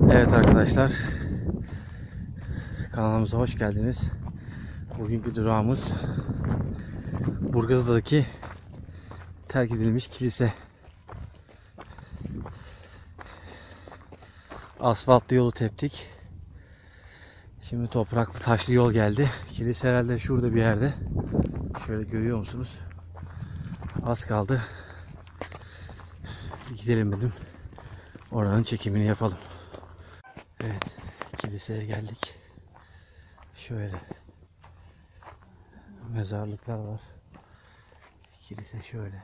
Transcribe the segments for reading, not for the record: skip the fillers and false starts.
Evet arkadaşlar, kanalımıza hoş geldiniz. Bugünkü durağımız Burgazada'daki terk edilmiş kilise. Asfaltlı yolu teptik. Şimdi topraklı taşlı yol geldi. Kilise herhalde şurada bir yerde. Şöyle görüyor musunuz? Az kaldı. Gidelim dedim. Oranın çekimini yapalım. Evet, kiliseye geldik. Şöyle mezarlıklar var. Kilise şöyle.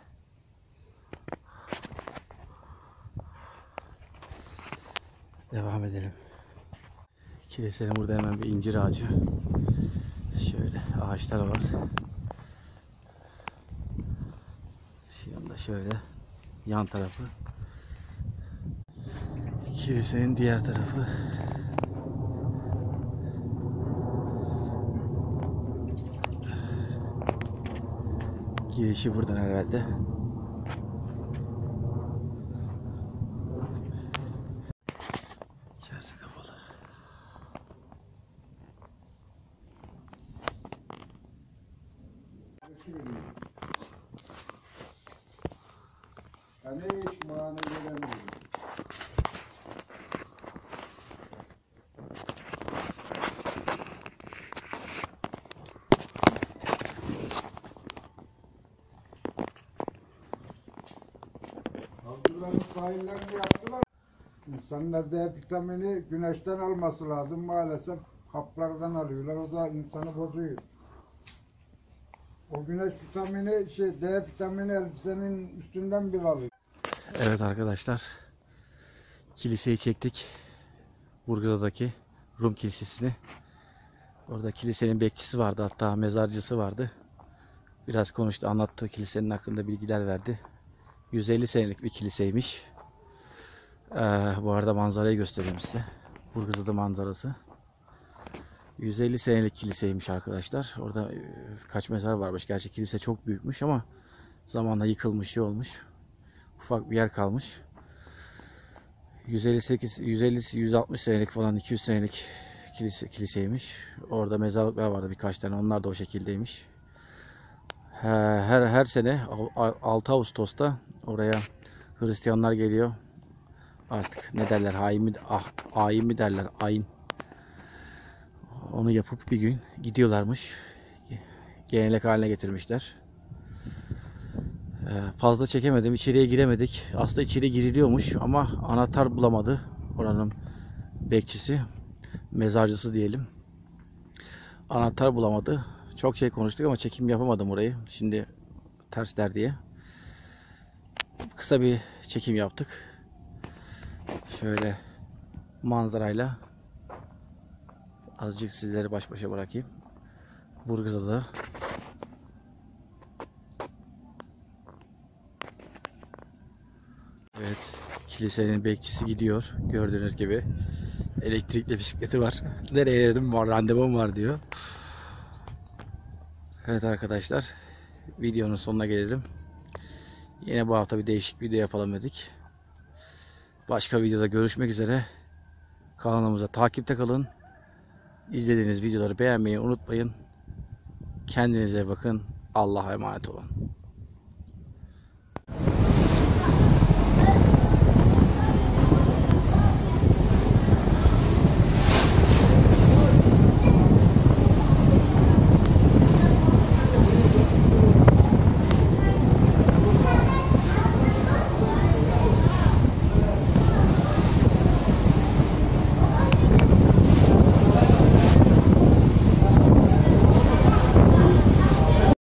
Devam edelim. Kilisenin burada hemen bir incir ağacı. Şöyle ağaçlar var. Şimdi şöyle yan tarafı. Kilisenin diğer tarafı. Girişi buradan herhalde. İçerisi kapalı. Yani hiç mani veremiyorum. Avcıların sahillerini yaptılar. İnsanlar D vitamini güneşten alması lazım. Maalesef haplardan alıyorlar. O da insanı bozuyor. O güneş vitamini, D vitamini elbisenin üstünden bile alıyor. Evet arkadaşlar, kiliseyi çektik. Burgazada'daki Rum Kilisesi'ni. Orada kilisenin bekçisi vardı, hatta mezarcısı vardı. Biraz konuştu, anlattı, kilisenin hakkında bilgiler verdi. 150 senelik bir kiliseymiş. Bu arada manzarayı göstereyim size. Burgazada manzarası. 150 senelik kiliseymiş arkadaşlar. Orada kaç mezar varmış. Gerçi kilise çok büyükmüş ama zamanla yıkılmış, şey olmuş. Ufak bir yer kalmış. 158, 150, 160 senelik falan, 200 senelik kiliseymiş. Orada mezarlıklar vardı birkaç tane. Onlar da o şekildeymiş. Her sene 6 Ağustos'ta oraya Hristiyanlar geliyor. Artık ne derler, ayin mi derler, ayin. Onu yapıp bir gün gidiyorlarmış. Gelenek haline getirmişler. Fazla çekemedim, içeriye giremedik. Aslında içeri giriliyormuş ama anahtar bulamadı oranın bekçisi, mezarcısı diyelim. Anahtar bulamadı. Çok şey konuştuk ama çekim yapamadım orayı. Şimdi ters der diye. Kısa bir çekim yaptık. Şöyle manzarayla azıcık sizleri baş başa bırakayım. Burgazada. Evet, kilisenin bekçisi gidiyor. Gördüğünüz gibi elektrikli bisikleti var. Nereye dedim, var randevum var diyor. Evet arkadaşlar, videonun sonuna gelelim. Yine bu hafta bir değişik video yapalım dedik. Başka videoda görüşmek üzere. Kanalımıza takipte kalın. İzlediğiniz videoları beğenmeyi unutmayın. Kendinize bakın. Allah'a emanet olun.